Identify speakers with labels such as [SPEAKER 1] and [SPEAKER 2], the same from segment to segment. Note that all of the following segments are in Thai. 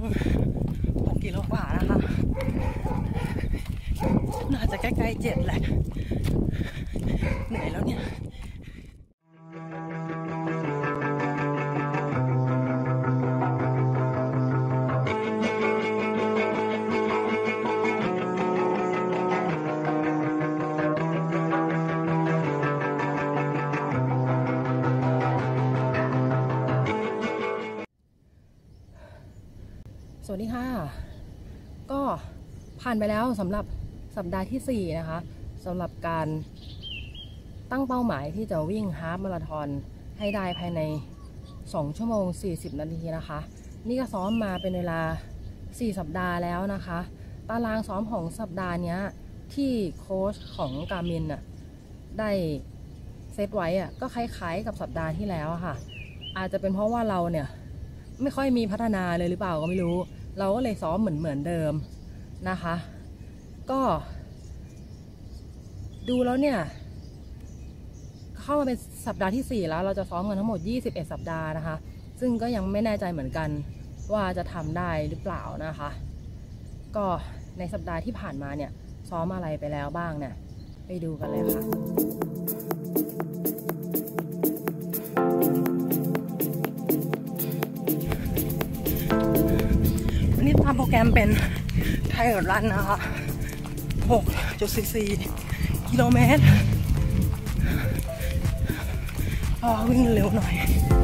[SPEAKER 1] 6 กิโลกว่านะคะน่าจะใกล้ๆ7แหละเหนื่อยแล้วเนี่ยสวัสดีค่ะก็ผ่านไปแล้วสำหรับสัปดาห์ที่4นะคะสำหรับการตั้งเป้าหมายที่จะวิ่งฮาล์ฟมาราธอนให้ได้ภายใน2 ชั่วโมง 40 นาทีนะคะนี่ก็ซ้อมมาเป็นเวลา4 สัปดาห์แล้วนะคะตารางซ้อมของสัปดาห์นี้ที่โค้ชของการ์มินน่ะได้เซตไว้อ่ะก็คล้ายๆกับสัปดาห์ที่แล้วค่ะอาจจะเป็นเพราะว่าเราเนี่ยไม่ค่อยมีพัฒนาเลยหรือเปล่าก็ไม่รู้เราก็เลยซ้อมเหมือนเดิมนะคะก็ดูแล้วเนี่ยเข้ามาเป็นสัปดาห์ที่4แล้วเราจะซ้อมกันทั้งหมด21 สัปดาห์นะคะซึ่งก็ยังไม่แน่ใจเหมือนกันว่าจะทำได้หรือเปล่านะคะก็ในสัปดาห์ที่ผ่านมาเนี่ยซ้อมอะไรไปแล้วบ้างเนี่ยไปดูกันเลยค่ะวันนี้ตามโปรแกรมเป็นไทยรันนะคะ 6.44 กิโลเมตรวิ่งเร็วหน่อย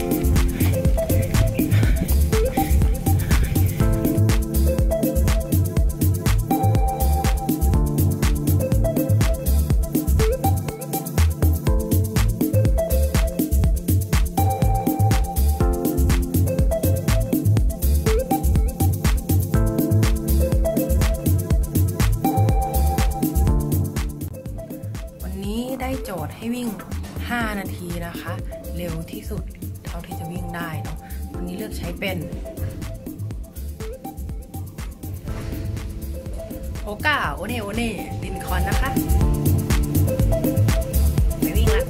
[SPEAKER 1] ได้โจทย์ให้วิ่ง5 นาทีนะคะเร็วที่สุดเท่าที่จะวิ่งได้เนาะวันนี้เลือกใช้เป็นโอกาโอเน่ลินคอนนะคะไปวิ่งละ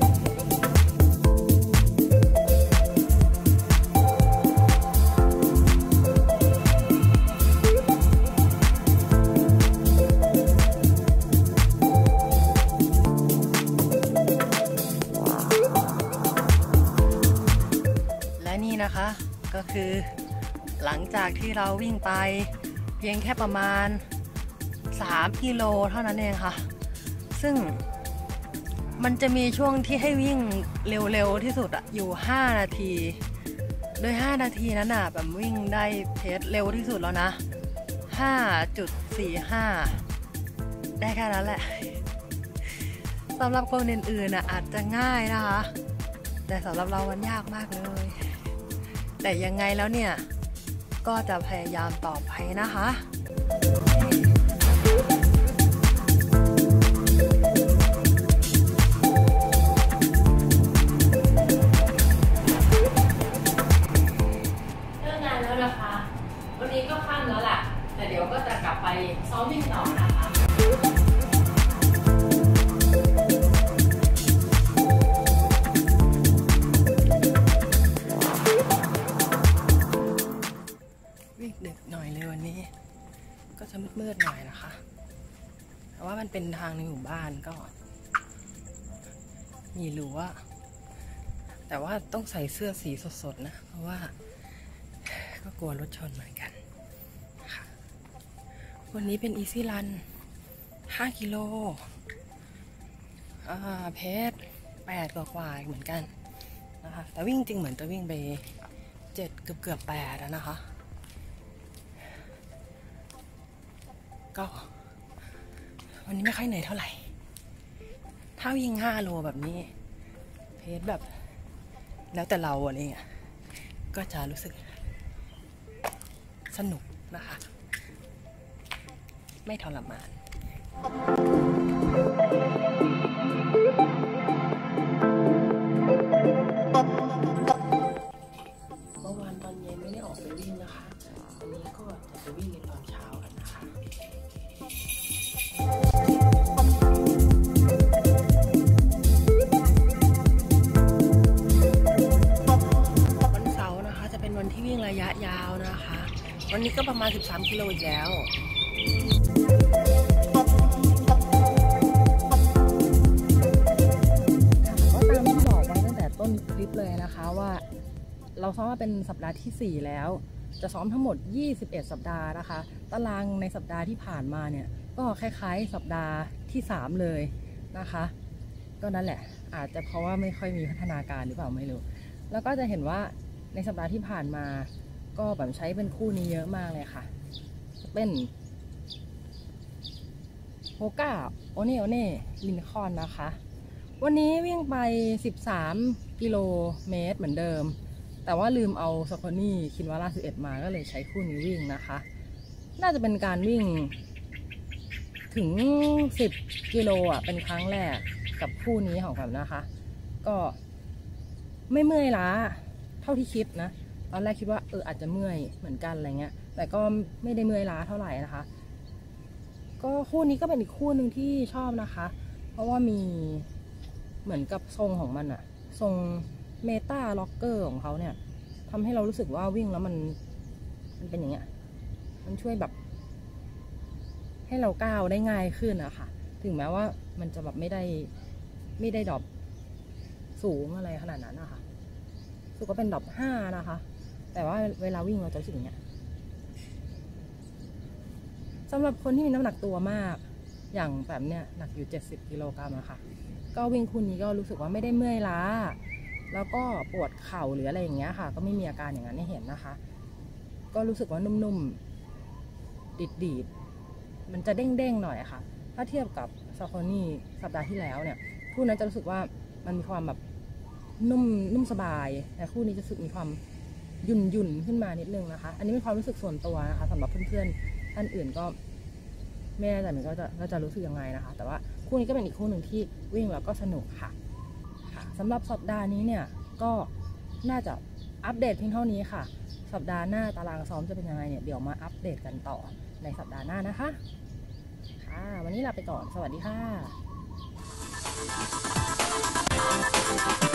[SPEAKER 1] นะคะก็คือหลังจากที่เราวิ่งไปเพียงแค่ประมาณ3 กิโลเท่านั้นเองค่ะซึ่งมันจะมีช่วงที่ให้วิ่งเร็วๆที่สุดอะอยู่5 นาทีโดย5 นาทีนั้นอะแบบวิ่งได้เพจเร็วที่สุดแล้วนะ 5.45 ได้แค่นั้นแหละสำหรับคนอื่นๆอะอาจจะง่ายนะคะแต่สำหรับเรามันยากมากเลยแต่ยังไงแล้วเนี่ยก็จะพยายามต่อไปนะคะเลิกงานแล้วนะคะวันนี้ก็ค่ำแล้วแหละแต่เดี๋ยวก็จะกลับไปซ้อมวิ่งต่อนะคะดึกหน่อยเลยวันนี้ก็จะมืดๆหน่อยนะคะแต่ว่ามันเป็นทางในหมู่บ้านก็มีรั้วแต่ว่าต้องใส่เสื้อสีสดๆนะเพราะว่าก็กลัวรถชนเหมือนกันค่ะวันนี้เป็นอีซี่รัน5 กิโลเพจ8 กว่าเหมือนกันนะคะแต่วิ่งจริงเหมือนจะวิ่งไป7 เกือบ8แล้วนะคะก็วันนี้ไม่ค่อยเหนื่อยเท่าไหร่ถ้าวิ่ง5 โลแบบนี้เพจแบบแล้วแต่เราอะไรเงี้ยก็จะรู้สึกสนุกนะคะไม่ทรมานเมื่อวานตอนเย็นไม่ได้ออกไปวิ่งนะคะวันนี้ก็จะไปวิ่งในตอนเช้ากันนะคะวันเสาร์นะคะจะเป็นวันที่วิ่งระยะยาวนะคะ วันนี้ก็ประมาณ13 กิโลอีกแล้วก็ตามที่บอกไว้ตั้งแต่ต้นคลิปเลยนะคะว่าเราซ้อมมาเป็นสัปดาห์ที่4แล้วจะซ้อมทั้งหมด21 สัปดาห์นะคะตารางในสัปดาห์ที่ผ่านมาเนี่ยก็คล้ายๆสัปดาห์ที่3เลยนะคะก็นั่นแหละอาจจะเพราะว่าไม่ค่อยมีพัฒนาการหรือเปล่าไม่รู้แล้วก็จะเห็นว่าในสัปดาห์ที่ผ่านมาก็แบบใช้เป็นคู่นี้เยอะมากเลยค่ะเป็นโฮก้าโอเน่ลินคอล์นนะคะวันนี้วิ่งไป13 กิโลเมตรเหมือนเดิมแต่ว่าลืมเอาซาโคนี่คินวาร่า11มาก็เลยใช้คู่นี้วิ่งนะคะน่าจะเป็นการวิ่งถึง10 กิโลเป็นครั้งแรกกับคู่นี้ของผมนะคะก็ไม่เมื่อยล้าเท่าที่คิดนะตอนแรกคิดว่าอาจจะเมื่อยเหมือนกันอะไรเงี้ยแต่ก็ไม่ได้เมื่อยล้าเท่าไหร่นะคะก็คู่นี้ก็เป็นอีกคู่หนึ่งที่ชอบนะคะเพราะว่ามีเหมือนกับทรงของมันอะทรงเมตาล็อกเกอร์ของเขาเนี่ยทำให้เรารู้สึกว่าวิ่งแล้วมันเป็นอย่างเงี้ยมันช่วยแบบให้เราก้าวได้ง่ายขึ้นนะคะถึงแม้ว่ามันจะแบบไม่ได้ดรอปสูงอะไรขนาดนั้นนะคะสุดก็เป็นดรอป5นะคะแต่ว่าเวลาวิ่งเราจะรู้สึกอย่างเงี้ยสำหรับคนที่มีน้ำหนักตัวมากอย่างแบบเนี้ยหนักอยู่70 กิโลกรัมนะคะก็วิ่งคู่นี้ก็รู้สึกว่าไม่ได้เมื่อยล้าแล้วก็ปวดเข่าหรืออะไรอย่างเงี้ยค่ะก็ไม่มีอาการอย่างนั้นให้เห็นนะคะก็รู้สึกว่านุ่มๆดีดมันจะเด้งๆหน่อยค่ะถ้าเทียบกับซาโคนี่สัปดาห์ที่แล้วเนี่ยคู่นั้นจะรู้สึกว่ามันมีความแบบนุ่มสบายแต่คู่นี้จะรู้สึกมีความยุ่นขึ้นมานิดนึงนะคะอันนี้เป็นความรู้สึกส่วนตัวนะคะสำหรับเพื่อนๆท่านอื่นก็ไม่แน่ใจเหมือนก็จะรู้สึกยังไงนะคะแต่ว่าคู่นี้ก็เป็นอีกคู่หนึ่งที่วิ่งแล้วก็สนุกค่ะสำหรับสัปดาห์นี้เนี่ยก็น่าจะอัปเดตเพียงเท่านี้ค่ะสัปดาห์หน้าตารางซ้อมจะเป็นยังไงเนี่ยเดี๋ยวมาอัปเดตกันต่อในสัปดาห์หน้านะคะค่ะวันนี้ลาไปก่อนสวัสดีค่ะ